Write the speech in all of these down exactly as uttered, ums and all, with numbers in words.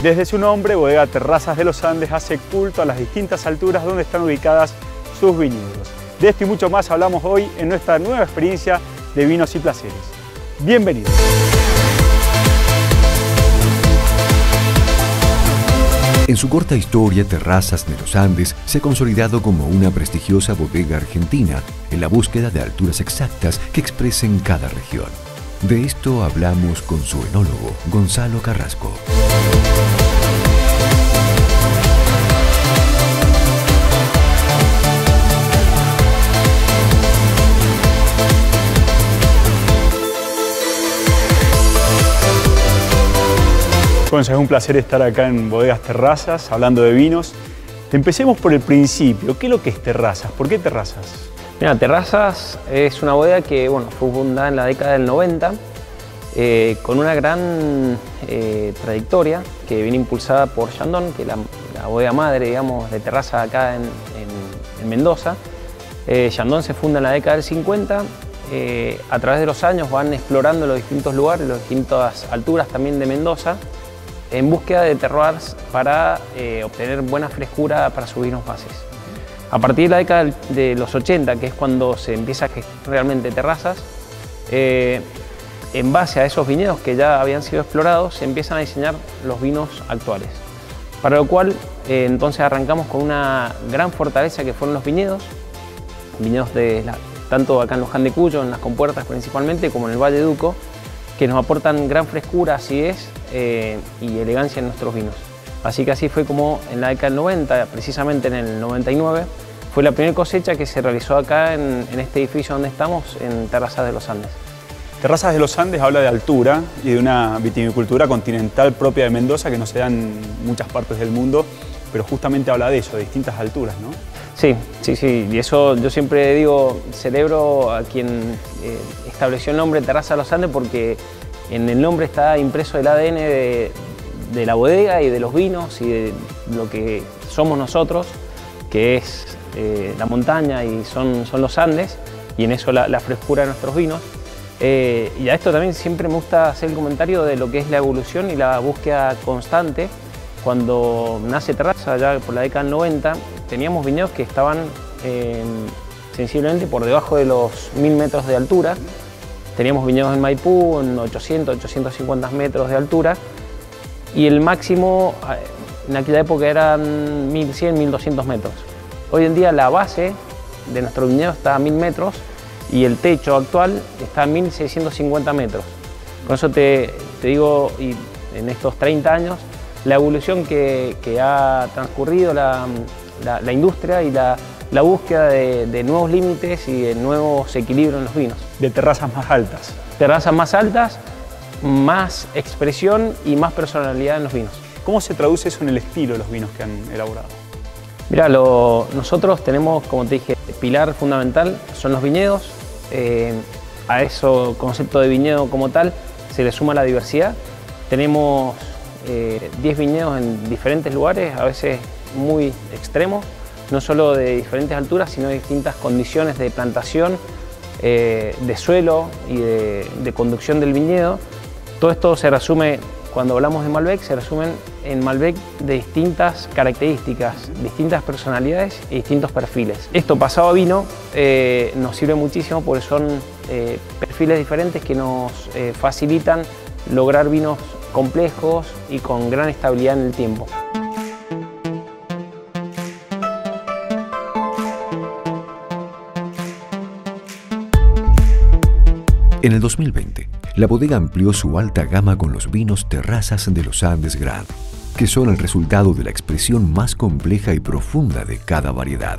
Desde su nombre, Bodega Terrazas de los Andes hace culto a las distintas alturas donde están ubicadas sus viñedos. De esto y mucho más hablamos hoy en nuestra nueva experiencia de Vinos y Placeres. Bienvenidos. En su corta historia, Terrazas de los Andes se ha consolidado como una prestigiosa bodega argentina en la búsqueda de alturas exactas que expresen cada región. De esto hablamos con su enólogo, Gonzalo Carrasco. Bueno, es un placer estar acá en Bodegas Terrazas, hablando de vinos. Empecemos por el principio. ¿Qué es lo que es Terrazas? ¿Por qué Terrazas? Mira, Terrazas es una bodega que bueno, fue fundada en la década del noventa, eh, con una gran eh, trayectoria que viene impulsada por Chandon, que es la, la bodega madre, digamos, de Terrazas acá en, en, en Mendoza. Eh, Chandon se funda en la década del cincuenta. Eh, a través de los años van explorando los distintos lugares, las distintas alturas también de Mendoza, en búsqueda de terroirs para eh, obtener buena frescura para sus vinos bases. A partir de la década de los ochenta, que es cuando se empieza a gestar realmente Terrazas, eh, en base a esos viñedos que ya habían sido explorados, se empiezan a diseñar los vinos actuales. Para lo cual, eh, entonces arrancamos con una gran fortaleza que fueron los viñedos, viñedos de la, tanto acá en Luján de Cuyo, en las compuertas principalmente, como en el Valle de Uco, que nos aportan gran frescura, acidez eh, y elegancia en nuestros vinos. Así que así fue como en la década del noventa, precisamente en el noventa y nueve, fue la primera cosecha que se realizó acá en, en este edificio donde estamos, en Terrazas de los Andes. Terrazas de los Andes habla de altura y de una vitivinicultura continental propia de Mendoza que no se da en muchas partes del mundo, pero justamente habla de eso, de distintas alturas, ¿no? Sí, sí, sí, y eso yo siempre digo, celebro a quien eh, estableció el nombre Terrazas de los Andes, porque en el nombre está impreso el A D N de, de la bodega y de los vinos y de lo que somos nosotros, que es eh, la montaña y son, son los Andes, y en eso la, la frescura de nuestros vinos. Eh, y a esto también siempre me gusta hacer el comentario de lo que es la evolución y la búsqueda constante. Cuando nace Terrazas, ya por la década del noventa, teníamos viñedos que estaban eh, sensiblemente por debajo de los mil metros de altura. Teníamos viñedos en Maipú en ochocientos, ochocientos cincuenta metros de altura, y el máximo en aquella época eran mil cien, mil doscientos metros. Hoy en día la base de nuestro viñedo está a mil metros y el techo actual está a mil seiscientos cincuenta metros. Con eso te, te digo, y en estos treinta años, la evolución que, que ha transcurrido la, la, la industria y la, la búsqueda de, de nuevos límites y de nuevos equilibrios en los vinos. De terrazas más altas. Terrazas más altas, más expresión y más personalidad en los vinos. ¿Cómo se traduce eso en el estilo de los vinos que han elaborado? Mira, lo, nosotros tenemos, como te dije, el pilar fundamental son los viñedos. Eh, a eso concepto de viñedo como tal se le suma la diversidad. Tenemos eh, diez viñedos en diferentes lugares, a veces muy extremos, no solo de diferentes alturas, sino de distintas condiciones de plantación, eh, de suelo y de, de conducción del viñedo. Todo esto se resume, cuando hablamos de Malbec, se resumen en Malbec de distintas características, distintas personalidades y distintos perfiles. Esto pasado a vino eh, nos sirve muchísimo porque son eh, perfiles diferentes que nos eh, facilitan lograr vinos complejos y con gran estabilidad en el tiempo. En el dos mil veinte, la bodega amplió su alta gama con los vinos Terrazas de los Andes Grand, que son el resultado de la expresión más compleja y profunda de cada variedad.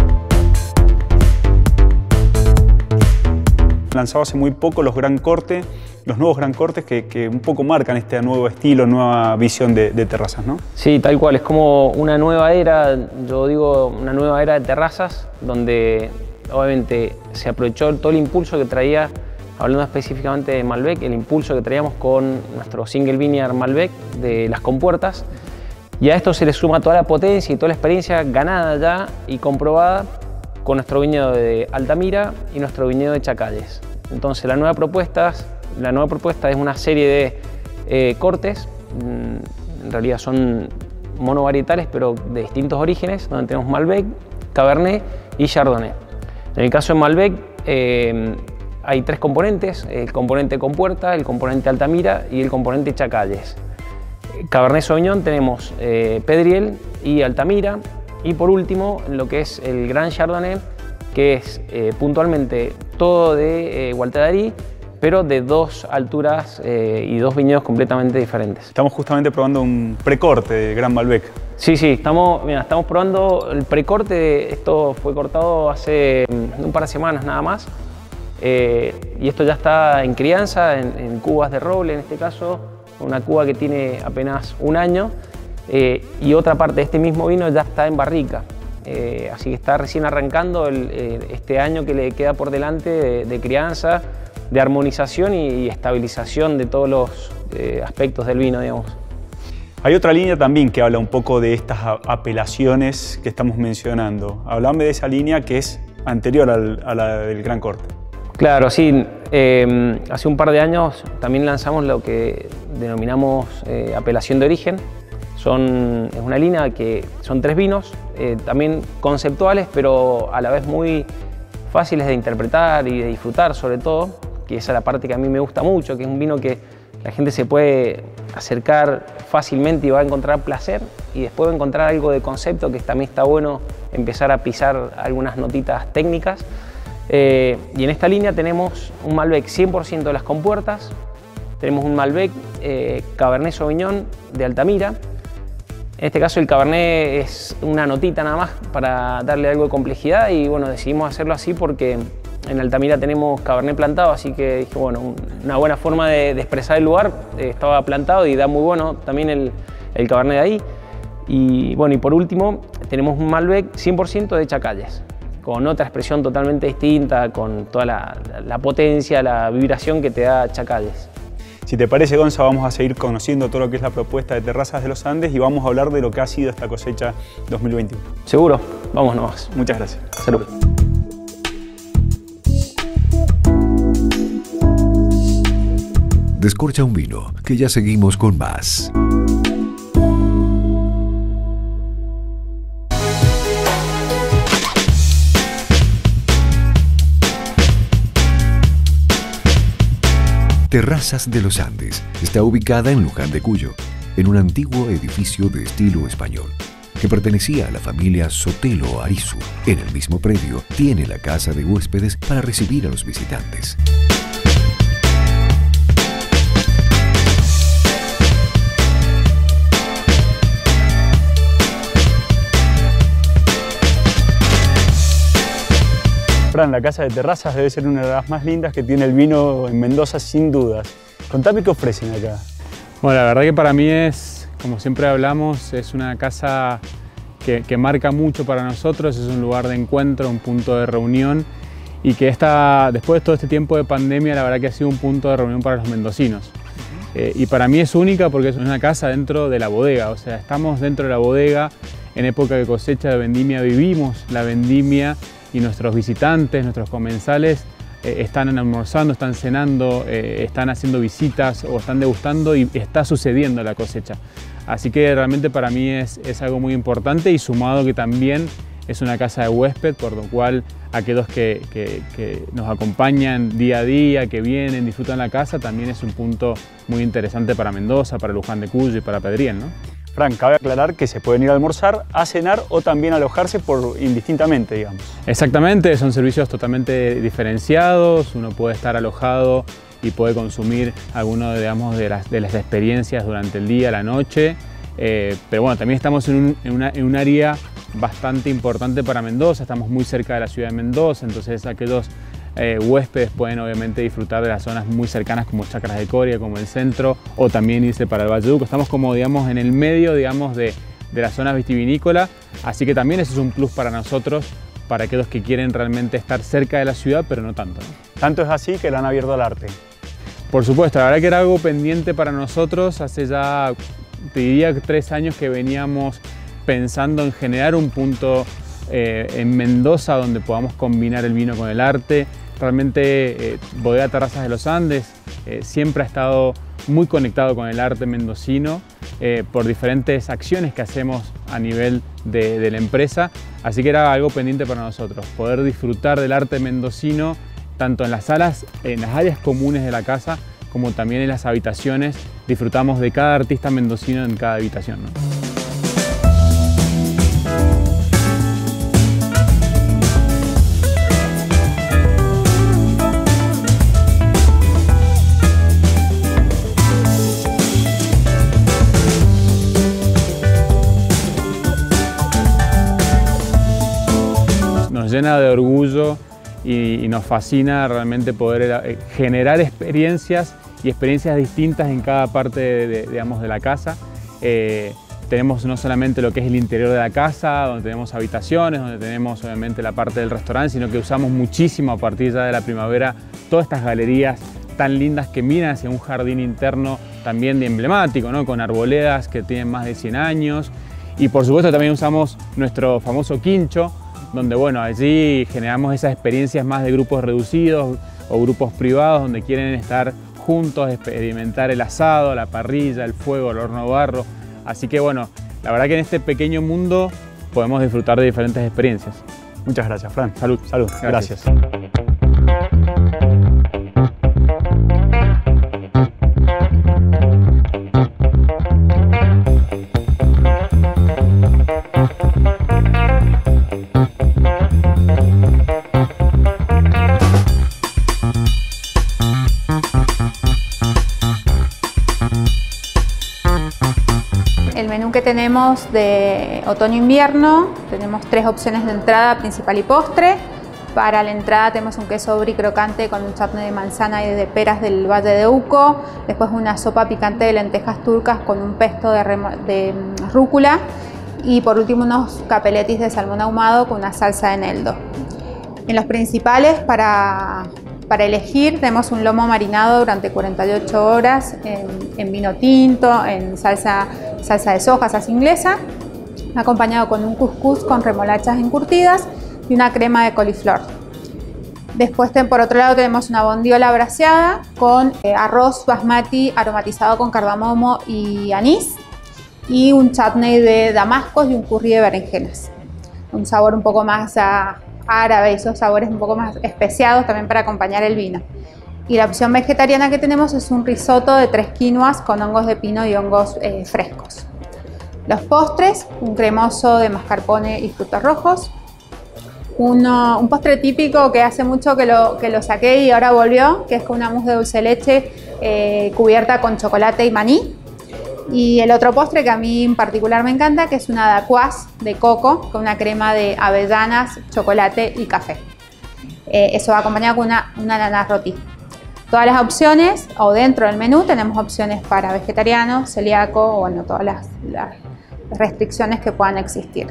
Lanzado hace muy poco los Gran Corte, los nuevos Gran Cortes que, que un poco marcan este nuevo estilo, nueva visión de, de Terrazas, ¿no? Sí, tal cual, es como una nueva era, yo digo una nueva era de Terrazas, donde obviamente se aprovechó todo el impulso que traía, hablando específicamente de Malbec, el impulso que traíamos con nuestro Single Vineyard Malbec de las compuertas, y a esto se le suma toda la potencia y toda la experiencia ganada ya y comprobada con nuestro viñedo de Altamira y nuestro viñedo de Chacalles. Entonces la nueva propuesta, la nueva propuesta es una serie de eh, cortes, en realidad son monovarietales, pero de distintos orígenes, donde tenemos Malbec, Cabernet y Chardonnay. En el caso de Malbec, eh, hay tres componentes: el componente Compuerta, el componente Altamira y el componente Chacalles. Cabernet Sauvignon tenemos eh, Pedriel y Altamira, y por último lo que es el Gran Chardonnay, que es eh, puntualmente todo de eh, Gualtedarí, pero de dos alturas eh, y dos viñedos completamente diferentes. Estamos justamente probando un precorte de Gran Malbec. Sí, sí, estamos, mira, estamos probando el precorte. Esto fue cortado hace un par de semanas nada más. Eh, y esto ya está en crianza, en, en cubas de roble en este caso, una cuba que tiene apenas un año, eh, y otra parte de este mismo vino ya está en barrica. Eh, así que está recién arrancando el, eh, este año que le queda por delante de, de crianza, de armonización y, y estabilización de todos los eh, aspectos del vino, digamos. Hay otra línea también que habla un poco de estas apelaciones que estamos mencionando. Hablame de esa línea que es anterior al, a la del Gran Corte. Claro, sí. Eh, hace un par de años también lanzamos lo que denominamos eh, apelación de origen. Son, es una línea que son tres vinos, eh, también conceptuales, pero a la vez muy fáciles de interpretar y de disfrutar, sobre todo, que esa es la parte que a mí me gusta mucho, que es un vino que la gente se puede acercar fácilmente y va a encontrar placer, y después va a encontrar algo de concepto, que también está bueno empezar a pisar algunas notitas técnicas. Eh, y en esta línea tenemos un Malbec cien por ciento de las compuertas, tenemos un Malbec eh, Cabernet Sauvignon de Altamira. En este caso el Cabernet es una notita nada más para darle algo de complejidad, y bueno, decidimos hacerlo así porque en Altamira tenemos Cabernet plantado, así que dije, bueno, una buena forma de, de expresar el lugar, eh, estaba plantado y da muy bueno también el, el Cabernet de ahí. Y bueno, y por último tenemos un Malbec cien por ciento de Chacalles, con otra expresión totalmente distinta, con toda la, la potencia, la vibración que te da Chacalles. Si te parece, Gonza, vamos a seguir conociendo todo lo que es la propuesta de Terrazas de los Andes y vamos a hablar de lo que ha sido esta cosecha dos mil veintiuno. Seguro, vamos nomás. Muchas gracias. Salud. Descorcha un vino, que ya seguimos con más. Terrazas de los Andes está ubicada en Luján de Cuyo, en un antiguo edificio de estilo español, que pertenecía a la familia Sotelo Arizu. En el mismo predio tiene la casa de huéspedes para recibir a los visitantes. Fran, la casa de Terrazas debe ser una de las más lindas que tiene el vino en Mendoza, sin dudas. Contame qué ofrecen acá. Bueno, la verdad que para mí es, como siempre hablamos, es una casa que, que marca mucho para nosotros, es un lugar de encuentro, un punto de reunión, y que esta, después de todo este tiempo de pandemia, la verdad que ha sido un punto de reunión para los mendocinos. Uh-huh. eh, y para mí es única porque es una casa dentro de la bodega, o sea, estamos dentro de la bodega, en época de cosecha de vendimia vivimos la vendimia, y nuestros visitantes, nuestros comensales eh, están almorzando, están cenando, eh, están haciendo visitas o están degustando, y está sucediendo la cosecha. Así que realmente para mí es, es algo muy importante, y sumado que también es una casa de huésped, por lo cual aquellos que, que, que nos acompañan día a día, que vienen, disfrutan la casa, también es un punto muy interesante para Mendoza, para Luján de Cuyo y para Pedriel, ¿no? Fran, cabe aclarar que se pueden ir a almorzar, a cenar o también alojarse por indistintamente, digamos. Exactamente, son servicios totalmente diferenciados, uno puede estar alojado y puede consumir alguno, digamos, de las, de las experiencias durante el día, la noche, eh, pero bueno, también estamos en un, en, una, en un área bastante importante para Mendoza, estamos muy cerca de la ciudad de Mendoza, entonces aquellos Eh, huéspedes pueden obviamente disfrutar de las zonas muy cercanas como Chacras de Coria, como el centro, o también irse para el Valleduco. Estamos como, digamos, en el medio, digamos, de, de la zona vitivinícola, así que también eso es un plus para nosotros, para aquellos que quieren realmente estar cerca de la ciudad, pero no tanto, ¿no? Tanto es así que la han abierto al arte. Por supuesto, la verdad que era algo pendiente para nosotros. Hace ya, te diría, tres años que veníamos pensando en generar un punto eh, en Mendoza donde podamos combinar el vino con el arte. Realmente eh, Bodega Terrazas de los Andes eh, siempre ha estado muy conectado con el arte mendocino, eh, por diferentes acciones que hacemos a nivel de, de la empresa, así que era algo pendiente para nosotros, poder disfrutar del arte mendocino tanto en las salas, en las áreas comunes de la casa, como también en las habitaciones. Disfrutamos de cada artista mendocino en cada habitación, ¿no? Nos llena de orgullo y, y nos fascina realmente poder generar experiencias y experiencias distintas en cada parte de, de, digamos, de la casa. Eh, tenemos no solamente lo que es el interior de la casa, donde tenemos habitaciones, donde tenemos obviamente la parte del restaurante, sino que usamos muchísimo a partir ya de la primavera todas estas galerías tan lindas que miran hacia un jardín interno también de emblemático, ¿no? Con arboledas que tienen más de cien años. Y por supuesto también usamos nuestro famoso quincho, donde bueno, allí generamos esas experiencias más de grupos reducidos o grupos privados donde quieren estar juntos, experimentar el asado, la parrilla, el fuego, el horno barro. Así que bueno, la verdad que en este pequeño mundo podemos disfrutar de diferentes experiencias. Muchas gracias, Fran. Salud. Salud. Gracias. Gracias. El menú que tenemos de otoño-invierno, tenemos tres opciones de entrada, principal y postre. Para la entrada tenemos un queso brie crocante con un chutney de manzana y de peras del Valle de Uco. Después una sopa picante de lentejas turcas con un pesto de, de rúcula. Y por último unos capeletis de salmón ahumado con una salsa de eneldo. En los principales, para, para elegir, tenemos un lomo marinado durante cuarenta y ocho horas en, en vino tinto, en salsa, salsa de soja, salsa inglesa, acompañado con un cuscús con remolachas encurtidas y una crema de coliflor. Después, por otro lado, tenemos una bondiola braseada con eh, arroz basmati aromatizado con cardamomo y anís y un chutney de damascos y un curry de berenjenas. Un sabor un poco más a árabe, esos sabores un poco más especiados también para acompañar el vino. Y la opción vegetariana que tenemos es un risotto de tres quinoas con hongos de pino y hongos eh, frescos. Los postres, un cremoso de mascarpone y frutos rojos. Uno, un postre típico que hace mucho que lo, que lo saqué y ahora volvió, que es con una mousse de dulce de leche eh, cubierta con chocolate y maní. Y el otro postre que a mí en particular me encanta, que es una dacuaz de coco con una crema de avellanas, chocolate y café. Eh, eso va acompañado con una, una ananá roti. Todas las opciones, o dentro del menú, tenemos opciones para vegetariano, celíaco, o bueno, todas las, las restricciones que puedan existir.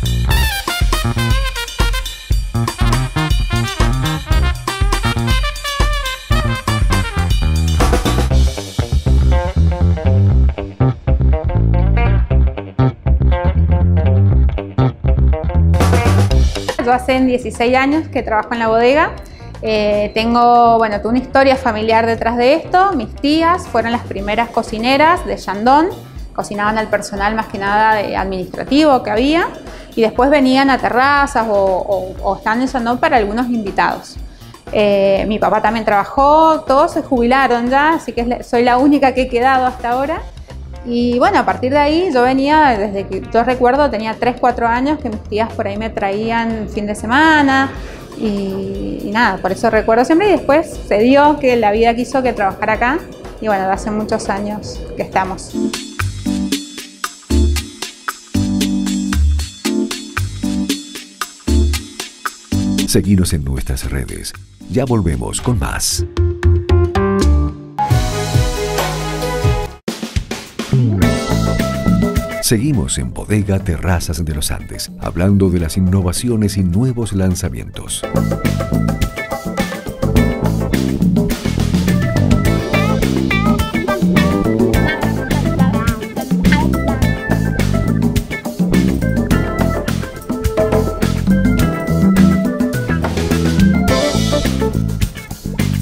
Yo hace dieciséis años que trabajo en la bodega. Eh, tengo, bueno, tuve una historia familiar detrás de esto. Mis tías fueron las primeras cocineras de Shandong, cocinaban al personal más que nada de administrativo que había y después venían a terrazas o, o, o estaban en Shandong para algunos invitados. Eh, mi papá también trabajó, todos se jubilaron ya, así que soy la única que he quedado hasta ahora. Y bueno, a partir de ahí yo venía, desde que yo recuerdo, tenía tres, cuatro años que mis tías por ahí me traían fin de semana y, y nada, por eso recuerdo siempre. Y después se dio que la vida quiso que trabajara acá y bueno, de hace muchos años que estamos. Seguinos en nuestras redes. Ya volvemos con más. Seguimos en Bodega Terrazas de los Andes, hablando de las innovaciones y nuevos lanzamientos.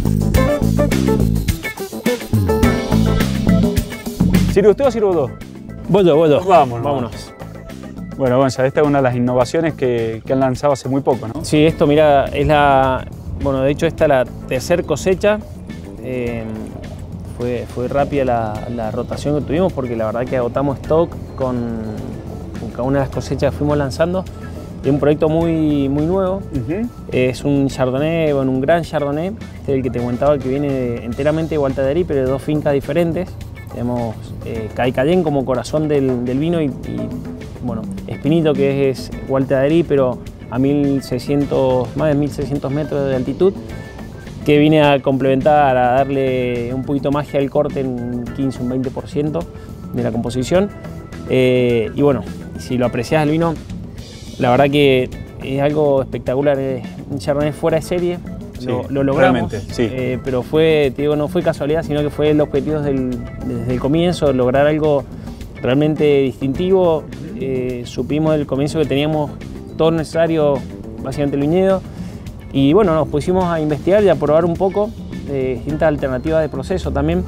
¿Sirve usted o sirvo dos? Voy yo, voy yo. Vámonos. Vámonos. Bueno, Gonza, esta es una de las innovaciones que, que han lanzado hace muy poco, ¿no? Sí, esto, mira, es la... Bueno, de hecho, esta es la tercera cosecha. Eh, fue, fue rápida la, la rotación que tuvimos porque la verdad que agotamos stock con, con cada una de las cosechas que fuimos lanzando. Es un proyecto muy, muy nuevo. Uh-huh. Es un Chardonnay, bueno, un gran Chardonnay, este es el que te comentaba, que viene de, enteramente de Gualta de Arí, pero de dos fincas diferentes. Tenemos eh, Caicayén como corazón del, del vino y, y bueno, Espinito, que es, es Gualta de Arí, pero a mil seiscientos, más de mil seiscientos metros de altitud, que viene a complementar, a darle un poquito magia al corte en un quince, un veinte por ciento de la composición. Eh, y bueno, si lo apreciás el vino, la verdad que es algo espectacular, es un Chardonnay fuera de serie. Sí, lo, lo logramos, sí. eh, pero fue, te digo, no fue casualidad, sino que fue el objetivo desde el, desde el comienzo, lograr algo realmente distintivo. Eh, supimos del comienzo que teníamos todo necesario, básicamente el viñedo, y bueno, nos pusimos a investigar y a probar un poco de distintas alternativas de proceso también.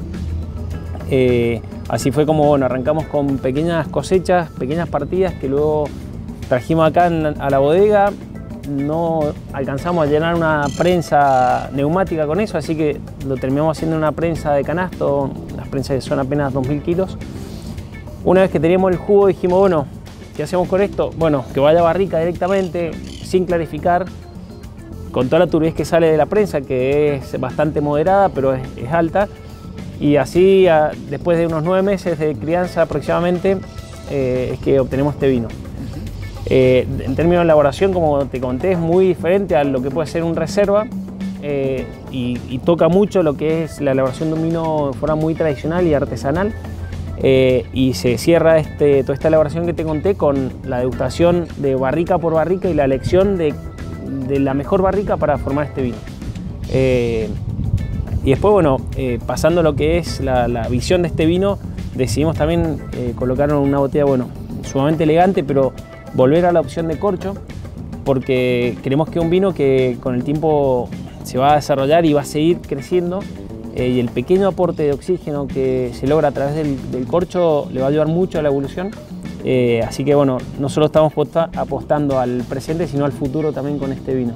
Eh, así fue como, bueno, arrancamos con pequeñas cosechas, pequeñas partidas que luego trajimos acá en, a la bodega. No alcanzamos a llenar una prensa neumática con eso, así que lo terminamos haciendo en una prensa de canasto, las prensas son apenas dos mil kilos. Una vez que teníamos el jugo dijimos, bueno, ¿qué hacemos con esto? Bueno, que vaya a barrica directamente, sin clarificar, con toda la turbidez que sale de la prensa, que es bastante moderada, pero es, es alta. Y así, a, después de unos nueve meses de crianza aproximadamente, eh, es que obtenemos este vino. Eh, en términos de elaboración, como te conté, es muy diferente a lo que puede ser un reserva eh, y, y toca mucho lo que es la elaboración de un vino de forma muy tradicional y artesanal. Eh, y se cierra este, toda esta elaboración que te conté con la degustación de barrica por barrica y la elección de, de la mejor barrica para formar este vino. Eh, y después, bueno, eh, pasando lo que es la, la visión de este vino, decidimos también eh, colocar una botella, bueno, sumamente elegante, pero volver a la opción de corcho, porque creemos que es un vino que con el tiempo se va a desarrollar y va a seguir creciendo. Eh, y el pequeño aporte de oxígeno que se logra a través del, del corcho le va a ayudar mucho a la evolución. Eh, así que bueno, no solo estamos apostando al presente, sino al futuro también con este vino.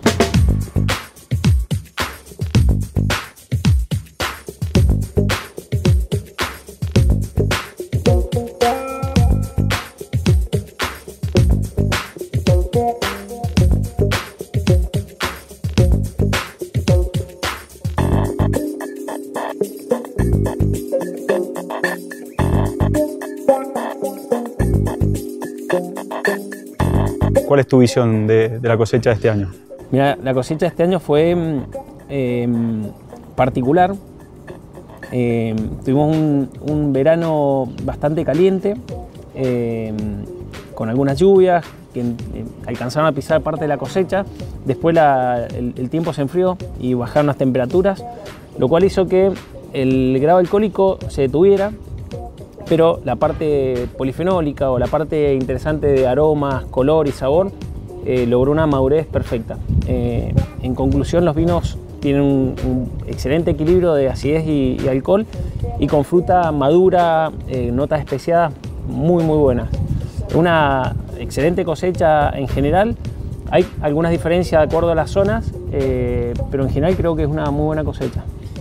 ¿Cuál es tu visión de, de la cosecha de este año? Mira, la cosecha de este año fue eh, particular. Eh, tuvimos un, un verano bastante caliente, eh, con algunas lluvias que eh, alcanzaron a pisar parte de la cosecha. Después la, el, el tiempo se enfrió y bajaron las temperaturas, lo cual hizo que el grado alcohólico se detuviera, pero la parte polifenólica o la parte interesante de aromas, color y sabor eh, logró una madurez perfecta. Eh, en conclusión, los vinos tienen un, un excelente equilibrio de acidez y, y alcohol, y con fruta madura, eh, notas especiadas muy muy buenas. Una excelente cosecha en general. Hay algunas diferencias de acuerdo a las zonas, eh, pero en general creo que es una muy buena cosecha.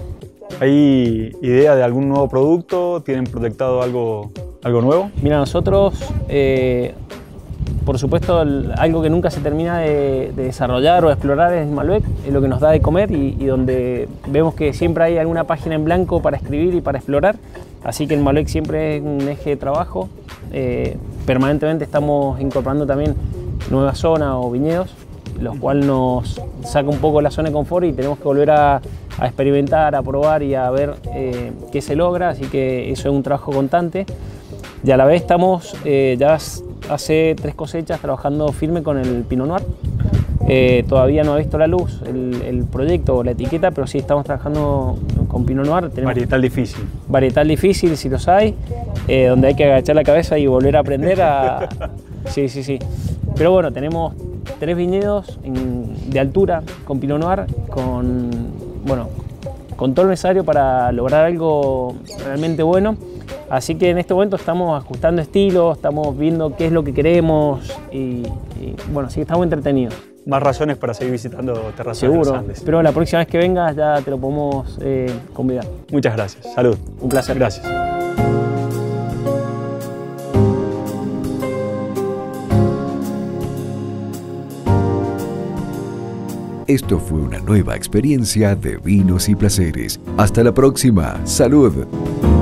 ¿Hay idea de algún nuevo producto? ¿Tienen proyectado algo, algo nuevo? Mira, nosotros, eh, por supuesto, el, algo que nunca se termina de, de desarrollar o de explorar es Malbec, es lo que nos da de comer y, y donde vemos que siempre hay alguna página en blanco para escribir y para explorar. Así que el Malbec siempre es un eje de trabajo. Eh, permanentemente estamos incorporando también nuevas zonas o viñedos, los cuales nos saca un poco la zona de confort y tenemos que volver a, a experimentar, a probar y a ver eh, qué se logra, así que eso es un trabajo constante. Y a la vez estamos eh, ya hace tres cosechas trabajando firme con el Pinot Noir. Eh, todavía no ha visto la luz el, el proyecto o la etiqueta, pero sí estamos trabajando con Pinot Noir. Tenemos varietal difícil. Varietal difícil, si los hay, eh, donde hay que agachar la cabeza y volver a aprender a... Sí, sí, sí. Pero bueno, tenemos tres viñedos en, de altura con Pinot Noir, con, bueno, con todo lo necesario para lograr algo realmente bueno. Así que en este momento estamos ajustando estilos, estamos viendo qué es lo que queremos y, y bueno, sí, estamos entretenidos. Más razones para seguir visitando Terrazas de los Seguro, Andes. pero la próxima vez que vengas ya te lo podemos eh, convidar. Muchas gracias. Salud. Un placer. Gracias. Esto fue una nueva experiencia de Vinos y Placeres. Hasta la próxima. ¡Salud!